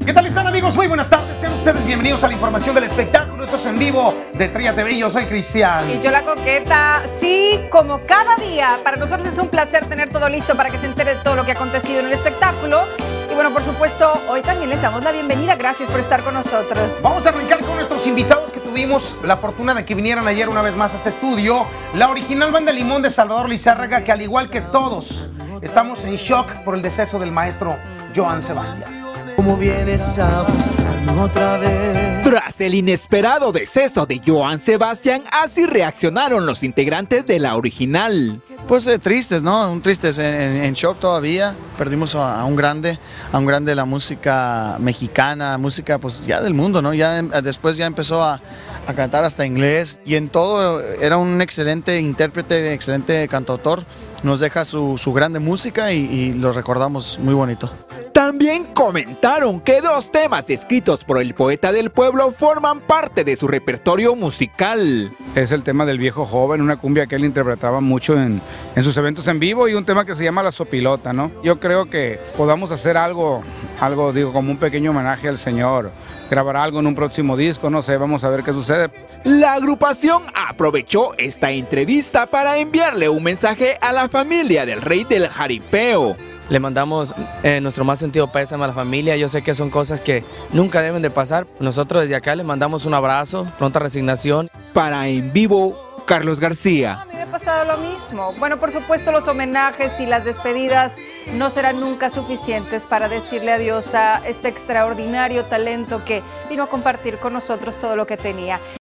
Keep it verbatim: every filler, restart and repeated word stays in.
¿Qué tal están, amigos? Muy buenas tardes, sean ustedes bienvenidos a la información del espectáculo. Esto es en vivo de Estrella T V. Yo soy Cristian. Y yo la coqueta. Sí, como cada día, para nosotros es un placer tener todo listo para que se entere de todo lo que ha acontecido en el espectáculo. Y bueno, por supuesto, hoy también les damos la bienvenida. Gracias por estar con nosotros. Vamos a arrancar con nuestros invitados que tuvimos la fortuna de que vinieran ayer una vez más a este estudio. La original Banda Limón de Salvador Lizárraga, que al igual que todos, estamos en shock por el deceso del maestro Joan Sebastián. ¿Cómo vienes a buscarme otra vez? Tras el inesperado deceso de Joan Sebastián, así reaccionaron los integrantes de la original. Pues eh, tristes, ¿no? Un tristes, en, en shock todavía. Perdimos a, a un grande, a un grande de la música mexicana, música pues ya del mundo, ¿no? Ya después ya empezó a, a cantar hasta inglés y en todo era un excelente intérprete, excelente cantautor. Nos deja su, su grande música y, y lo recordamos muy bonito. También comentaron que dos temas escritos por el poeta del pueblo forman parte de su repertorio musical. Es el tema del viejo joven, una cumbia que él interpretaba mucho en, en sus eventos en vivo y un tema que se llama La Sopilota, ¿no? Yo creo que podamos hacer algo, algo digo, como un pequeño homenaje al señor, grabar algo en un próximo disco, no sé, vamos a ver qué sucede. La agrupación aprovechó esta entrevista para enviarle un mensaje a la familia del rey del jaripeo. Le mandamos eh, nuestro más sentido pésame a la familia. Yo sé que son cosas que nunca deben de pasar. Nosotros desde acá le mandamos un abrazo, pronta resignación. Para En Vivo, Carlos García. A mí me ha pasado lo mismo. Bueno, por supuesto, los homenajes y las despedidas no serán nunca suficientes para decirle adiós a este extraordinario talento que vino a compartir con nosotros todo lo que tenía.